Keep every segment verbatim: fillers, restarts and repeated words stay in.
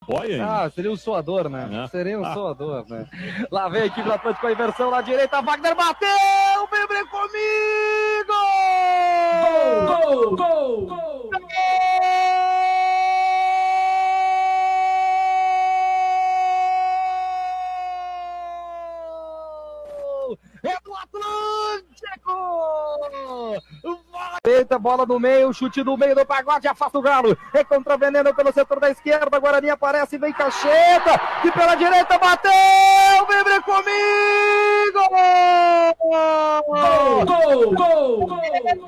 Ah, seria um suador, né? É. Seria um ah. suador, né? Lá vem a equipe do Atlético com a inversão na direita. Wagner bateu! Vem comigo! Gol! Gol! Gol! Gol! É do Atlântico! Eita, bola no meio, chute no meio do pagode, afasta o Galo. É contra Veneno pelo setor da esquerda. Guarani aparece, vem Cacheta, que pela direita bateu! Vem comigo! Gol! Gol! Gol! Gol!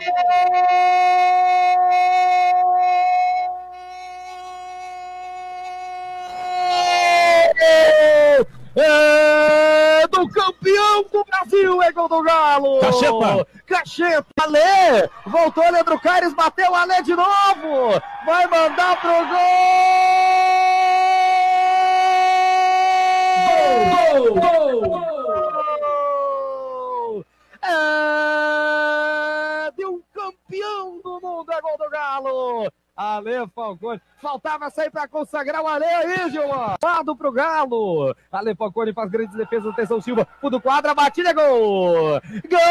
É do campeão do Brasil, é gol do Galo! Cacheta! Cacheta, Alê! Voltou Leandro Caires, bateu Alê de novo! Vai mandar pro gol! Gol! Gol! Gol! É de um campeão do mundo, é gol do Galo! Ale Falcone, faltava sair para consagrar o Ale aí, Gilmar. Lado pro Galo. Ale Falcone faz grandes defesas, atenção Silva, o do quadra, batida, gol!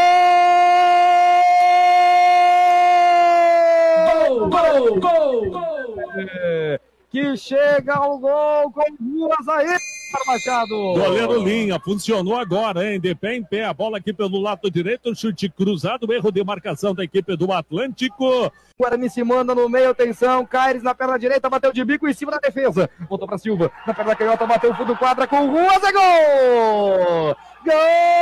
Gol! Gol! Gol! Gol! Que chega ao gol com duas aí, Machado. Goleiro Linha, funcionou agora, hein? De pé em pé, a bola aqui pelo lado direito, chute cruzado, erro de marcação da equipe do Atlântico. Guarani se manda no meio, atenção, Caires na perna direita, bateu de bico em cima da defesa. Voltou para Silva, na perna canhota, bateu o fundo quadra com Ruas, é gol! Gol!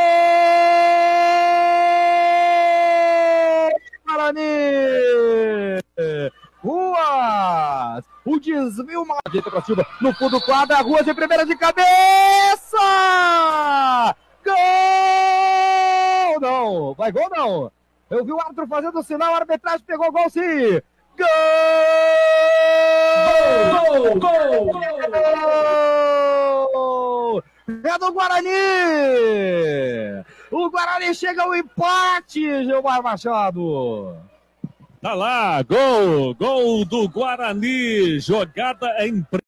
Guarani! Ruas! O desvio, uma ajeita para Silva, no fundo quadra, Ruas de primeira de cabeça! Gol! Não, vai gol não! Eu vi o árbitro fazendo o sinal, a arbitragem pegou gol sim! Gol! Gol! Gol! Gol! Gol! É do Guarani! O Guarani chega ao empate, Gilmar Machado! Tá lá, gol, gol do Guarani, jogada em